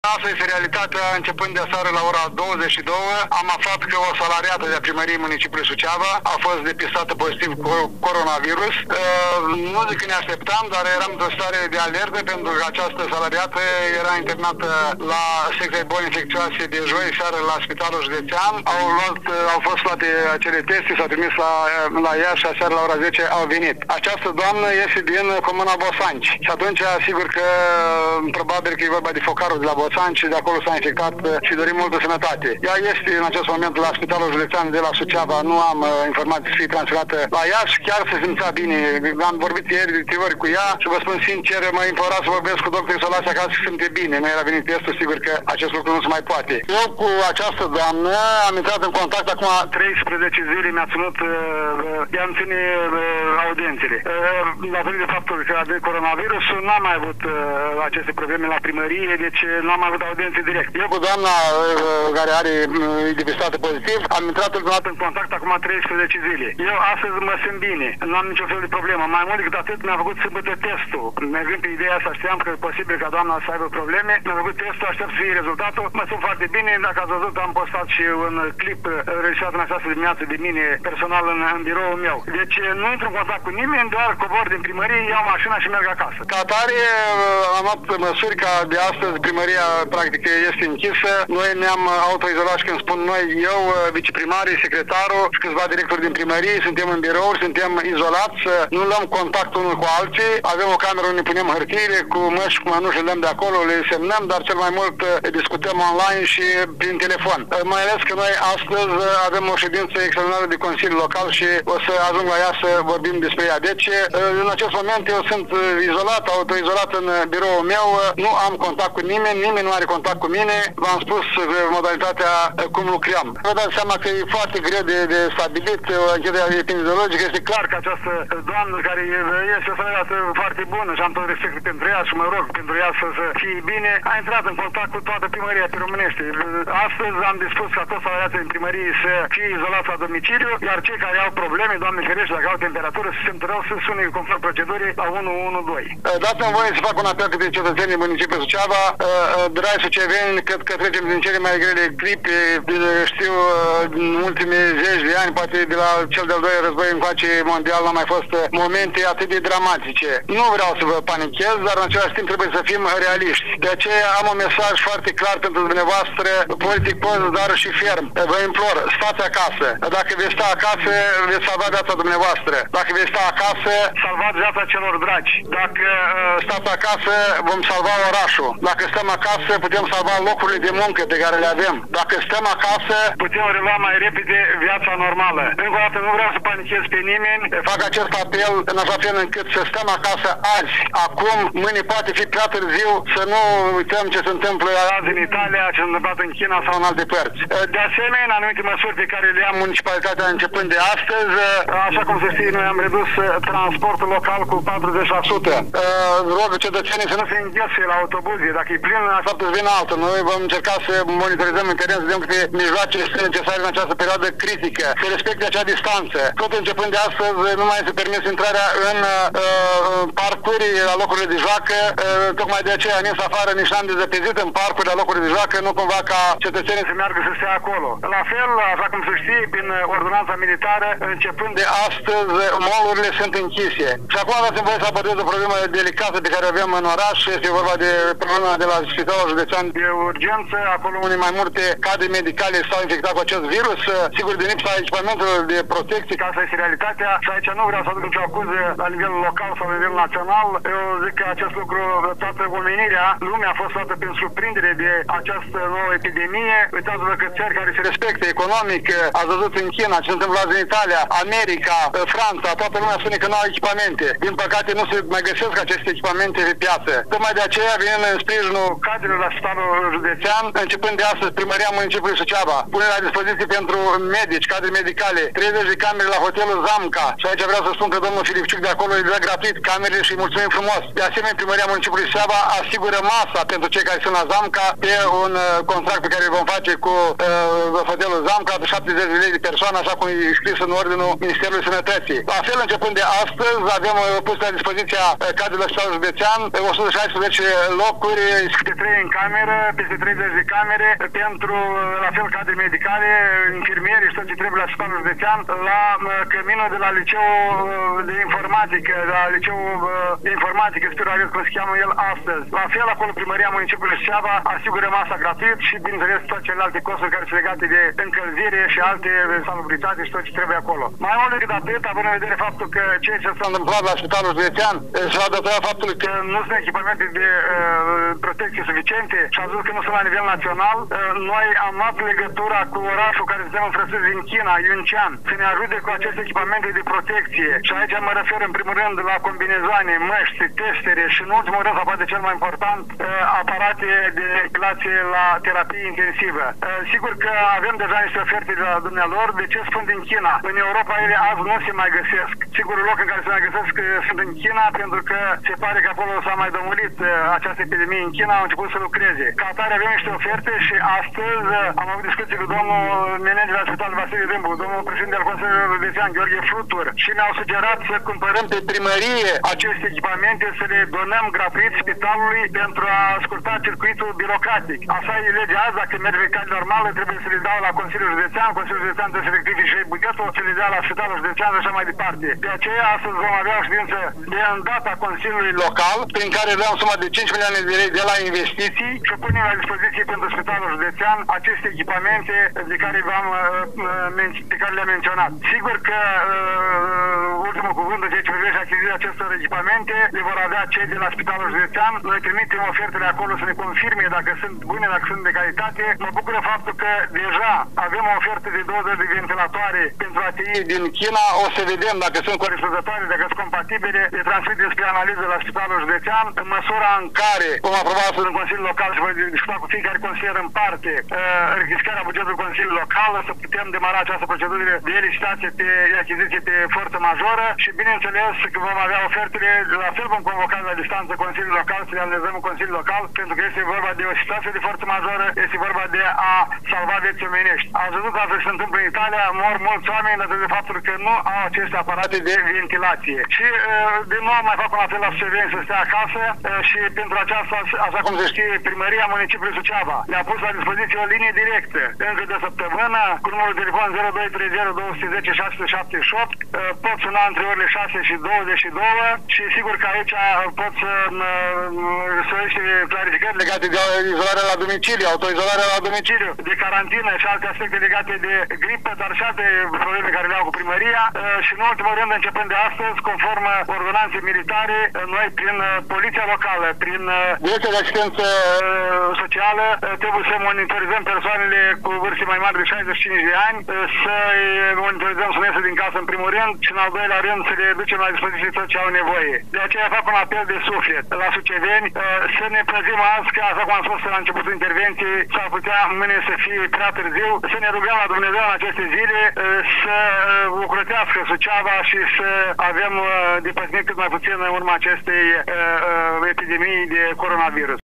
Asta este realitatea. Începând de seară la ora 22, am aflat că o salariată de primăriei municipiului Suceava a fost depistată pozitiv cu coronavirus. Nu zic că ne așteptam, dar eram într-o stare de alertă pentru că această salariată era internată la secția de boli infecțioase de joi seară la Spitalul Județean. Au fost luate acele teste, s-au trimis la ea și aseară la ora 10 au venit. Această doamnă este din comuna Bosanci și atunci sigur că probabil că e vorba de focarul de la Bosanci și de acolo s-a infectat și dorim multă sănătate. Ea este în acest moment la Spitalul Județean de la Suceava, nu am informații să fie transferată la ea și chiar se simțea bine. Am vorbit ieri de 3 ori cu ea și vă spun sincer, mă implora să vorbesc cu doctorul să o lase acasă să se simte bine. Nu era venit testul, sigur că acest lucru nu se mai poate. Eu cu această doamnă am intrat în contact acum 13 zile, mi-a ținut, i-am ține audiențele. Datorită de faptul că de coronavirus n-am mai avut aceste probleme la primărie, deci n-am mai avut audiențe direct. Eu cu doamna care are depistată pozitiv, am intrat în contact acum 13 zile. Eu astăzi mă simt bine, nu am niciun fel de problemă. Mai mult decât atât, mi-a făcut sâmbătă testul. Mergând pe ideea asta, știam că e posibil ca doamna să aibă probleme. Mi-a făcut testul, aștept să fie rezultatul. Mă simt foarte bine. Dacă ați văzut, am postat și un clip înregistrat în această dimineață de mine personal în biroul meu. Deci nu intru în contact cu nimeni, doar cobor din primărie, iau mașina și merg acasă. Ca atare, am luat măsuri ca de astăzi primăria practic este închisă. Noi ne-am autoizolat și când spun noi, eu, viceprimarii, secretarul și câțiva directori din primărie, suntem în birouri, suntem izolați, nu luăm contact unul cu alții, avem o cameră unde punem hârtiile, cu măști, cu mănuși le dăm de acolo, le semnăm, dar cel mai mult discutăm online și prin telefon. Mai ales că noi astăzi avem o ședință extraordinară de Consiliu Local și o să ajung la ea să vorbim despre ea. Deci, în acest moment eu sunt izolat, autoizolat în biroul meu, nu am contact cu nimeni, nimeni nu are contact cu mine, v-am spus modalitatea cum lucrăm. Vă dați seama că e foarte greu de stabilit o anchetă epidemiologică. Este clar că această doamnă care este o salariată foarte bună și am tot respectul pentru ea și mă rog pentru ea să fie bine, a intrat în contact cu toată primăria pe românește. Astăzi am dispus ca toți salariații din primărie să fie izolați la domiciliu, iar cei care au probleme, Doamne ferește, dacă au temperatură, să se rău să sune conform procedurii la 112. Dați-mi voie să fac un apel către cetățenii municipiului Suceava, dragi suceveni, cred că trecem din cele mai grele clipe, știu, în ultimii 10 de ani, poate de la cel de-al doilea război încoace mondial, n-au mai fost momente atât de dramatice. Nu vreau să vă panichez, dar în același timp trebuie să fim realiști. De aceea am un mesaj foarte clar pentru dumneavoastră, politic post, dar și ferm. Vă implor, stați acasă. Dacă veți sta acasă, veți salva viața dumneavoastră. Dacă veți sta acasă, salvați viața celor dragi. Dacă stați acasă, vom salva orașul. Dacă stăm acasă, putem salva locurile de muncă pe care le avem. Dacă stăm acasă, putem relua mai repede viața normală. Încă o dată, nu vreau să panichez pe nimeni. Fac acest apel în așa fel încât să stăm acasă azi, acum, mâine poate fi prea târziu, să nu uităm ce se întâmplă azi în Italia, ce s-a întâmplat în China sau în alte părți. De asemenea, anumite măsuri pe care le ia municipalitatea începând de astăzi, așa cum se știe, noi am redus transportul local cu 40%. Rog cetățenii să nu se înghese la autobuze. Dacă e plin, așteaptă să vină altul. Noi vom încerca să monitorizăm în teren, să vedem câte mijloace sunt necesare în această perioadă critică. Să respecte acea distanță. Tot începând de astăzi, nu mai este permis intrarea în parcuri, la locurile de joacă. Tocmai de aceea, nici afară, nici n-am dezăpezit în parcuri, la locurile de joacă, nu cumva ca cetățenii să meargă să stea acolo. La fel, așa cum se știe, prin ordonanța militară, începând de astăzi, mall-urile sunt închise. Și acum dați-mi voie să abordez o problemă delicată pe care o avem în oraș. Este vorba de problema de la Spitalul Județean de urgență, acolo unde mai multe cadre medicale s-au infectat cu acest virus. Sigur, de lipsa echipamentelor de protecție, că asta este realitatea. Și aici nu vreau să aduc nicio acuză la nivel local sau la nivel național. Eu zic că acest lucru, toată omenirea, lumea a fost luată prin surprindere de această nouă epidemie. Uitați-vă că țări care se respectă economic, ați văzut în China, ce se întâmplă azi în Italia, America, Franța, toată lumea spune că nu au echipamente. Din păcate nu se mai găsesc aceste echipamente pe piață. Tocmai de aceea vin în sprijinul cadrelor la Spitalul Județean, începând de astăzi primăria municipiului Suceava pune la dispoziție pentru medici, cadre medicale, 30 de camere la hotelul Zamca. Și aici vreau să spun că domnul Filipciuc de acolo îi dă gratuit camerele și îi mulțumim frumos. De asemenea, primăria municipiului Suceava asigură masa pentru cei care sunt la Zamca pe un contract pe care îl vom face cu hotelul Zamca de 70 de lei de persoană, așa cum e scris în ordinul Ministerului Sănătății. La fel, începând de astăzi, avem pus la dispoziția cadrului la Spitalul Județean 116 locuri, câte 3 în cameră, peste 30 de camere, pentru, la fel, cadre medicale, infirmieri și tot ce trebuie la Spitalul Județean, la căminul de la Liceul de Informatică, la Liceul de Informatică, Spirul cum se cheamă el astăzi. La fel, acolo Primăria Municipiului Suceava asigură masa gratuit și, bineînțeles, toate celelalte costuri care sunt legate de încălzire și alte salubritate și tot ce trebuie acolo. Mai mult decât atât, având în vedere faptul că ceea ce s-a întâmplat la Spitalul Județean se va datora faptului că nu sunt echipamente de protecție suficiente și a zis că nu sunt la nivel național, noi am luat legătura cu orașul care suntem înfrățiți din China, Yunqian, să ne ajute cu aceste echipamente de protecție. Și aici mă refer în primul rând la combinezoane, măști, testere și în ultimul rând, sau poate cel mai important, aparate de ventilație la terapie intensivă. Sigur că avem deja niște oferte de la dumnealor. De ce spun din China? În Europa ele azi nu se mai găsesc. Singurul loc în care se mai găsesc sunt în China, pentru că se pare că acolo s-a mai domulit această epidemie în China, au început să lucreze. Ca atare avem niște oferte și astăzi am avut discuții cu domnul manager al Spitalului Vasile Dâmbu, domnul președinte al Consiliului Județean, Gheorghe Flutur, și mi-au sugerat să cumpărăm pe primărie aceste echipamente, să le donăm gratuit spitalului pentru a scurta circuitul birocratic. Așa e legea azi, dacă merge pe cale normală, trebuie să le dau la Consiliul Județean, Consiliul Județean trebuie să rectifice și bugetul, să le dea la Spitalul Județean și așa mai departe. De aceea, astăzi vom avea o ședință de îndată a Consiliului Local, prin care luăm suma de 5 milioane de lei de la investiții și punem la dispoziție pentru Spitalul Județean aceste echipamente pe care le-am menționat. Sigur că ultimul cuvânt în ceea ce privește achiziția acestor echipamente le vor avea cei de la Spitalul Județean. Noi trimitem ofertele acolo să ne confirme dacă sunt bune, dacă sunt de calitate. Mă bucură faptul că deja avem o ofertă de 20 de ventilatoare pentru ATI din China. O să vedem dacă sunt corespunzătoare, dacă sunt compatibile. Le transmitem spre analiză la Spitalul Județean. În măsura în care vom aproba astăzi în Consiliul Local și voi discuta cu fiecare consilier în parte rectificarea bugetului Consiliului Local, să putem demara această procedură de licitație pe achiziție pe forță majoră și, bineînțeles, că vom avea ofertele, la fel vom convoca la distanță Consiliul Local, să le analizăm în Consiliul Local, pentru că este vorba de o situație de forță majoră, este vorba de a salva vieți omenești. Ați văzut asta ce se întâmplă în Italia, mor mulți oameni datorită de faptul că nu au aceste aparate de ventilație. Și, din nou, mai fac un apel la suceveni să stea acasă și pentru aceasta, așa cum se știe, Primăria Municipiului Suceava le-a pus la dispoziție o linie directă încă de săptămână, cu numărul de telefon 0230 210 678, pot suna între orele 6 și 22 și sigur că aici pot să solicite clarificări legate de izolarea la domiciliu, autoizolarea la domiciliu, de carantină și alte aspecte legate de gripă, dar și alte probleme care le au cu primăria și în ultimul rând, începând de astăzi, conform ordonanței militare, noi prin poliția locală, prin Direcția de Asistență Socială, trebuie să monitorizăm persoanele cu vârste mai mari de 65 de ani, să-i monitorizăm să nu iasă din casă în primul rând și în al doilea rând să le ducem la dispoziție tot ce au nevoie. De aceea fac un apel de suflet la suceveni să ne păzim azi, că așa cum am spus la începutul intervenției, s-ar putea mâine să fie prea târziu, să ne rugăm la Dumnezeu în aceste zile să ocrotească Suceava și să avem depășit cât mai puțin în urma acestei epidemii de coronavirus.